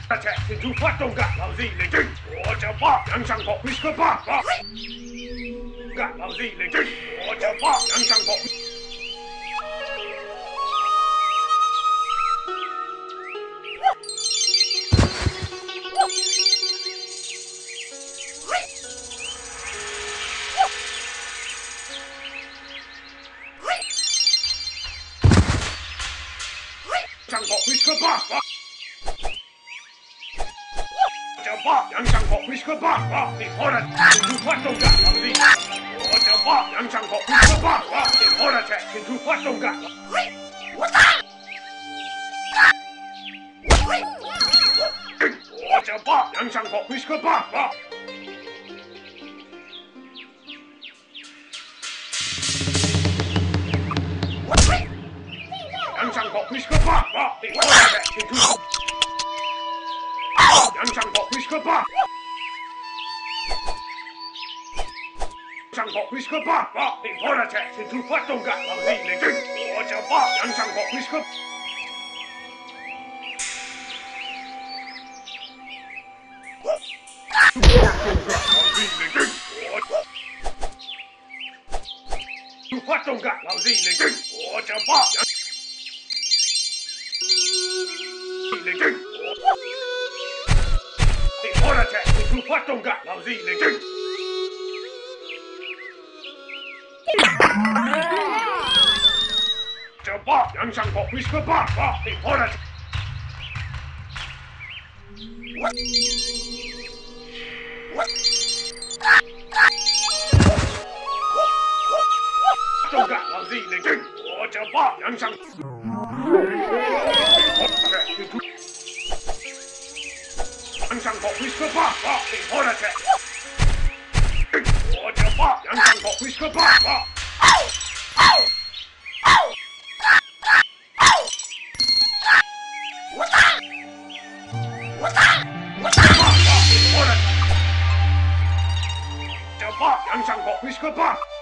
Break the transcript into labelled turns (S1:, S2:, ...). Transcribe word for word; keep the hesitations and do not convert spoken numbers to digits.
S1: attack into 发动感老 Z 领军，我叫八阳上口 ，Whisper 八八，干老 Z 领军，我叫八阳上口。上口 Whisper 八八。 八阳上口 ，Whisper 八八，你活了，进入发动感老 Z， 我叫八阳上口 ，Whisper 八八，你活了，进入发动感。我叫八阳上口 ，Whisper 八八。阳上口 ，Whisper 八八，你活了，进入。 阳上口 ，Whisper 八，上口 ，Whisper 八八，你破了车，进入发动感老 Z 领军，我叫八阳上口 ，Whisper。发动感老 Z 领军，我叫八阳领军，你破了车，进入发动感老 Z 领军。 这八阳上口 ，Whisper 八八，你破了。动感老 Z 领军，我这八阳上。阳上口 ，Whisper 八八，你破了。我这八阳上口 ，Whisper 八八。 这八阳上口 ，Whisper 八。